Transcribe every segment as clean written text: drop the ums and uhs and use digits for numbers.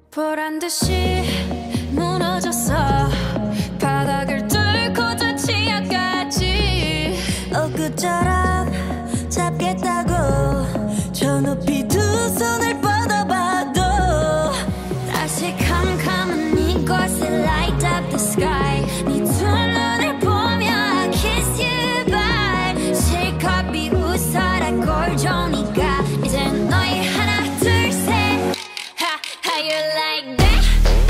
보란 듯이 무너졌어. 바닥을 뚫고 저 치아까지 엊그처럼 잡겠다고 저 높이 두 손을 뻗어봐도 다시 캄캄한 이곳에 light up the sky. 네 두 눈을 보며 I kiss you bye. 실컷 비웃어라 꼴 좋으니까 이젠 너희 하나 둘 셋. How you like that?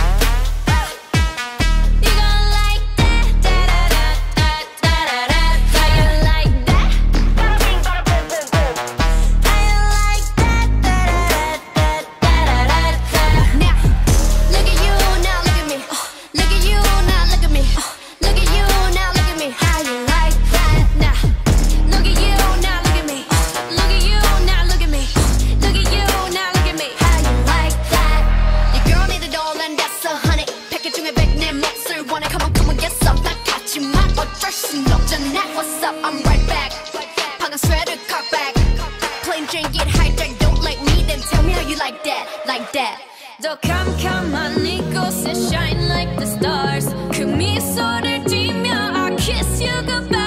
You gon' like that? Da-da-da-da-da-da-da. How you like that? How you like that? Da-da-da-da-da-da-da. Now, look at you, now look at me. Look at you, now look at me. Look at you, now look at me. How you like that? Now, look at you, now look at me. Look at you, now look at me. Look at you, now look at me. How you like that? Your girl need a doll and that's a honey. 패킷 중에 100내 몫을 원해. Come on, get some. 나 같지만 어쩔 순 없잖아. What's up? I'm right back. 방금 sweater cut back. Plain Jane get hijacked. Don't like me, then tell me how you like that, like that. 더 캄캄한 이곳에 shine like the stars. 그 미소를 띠며 I kiss you goodbye.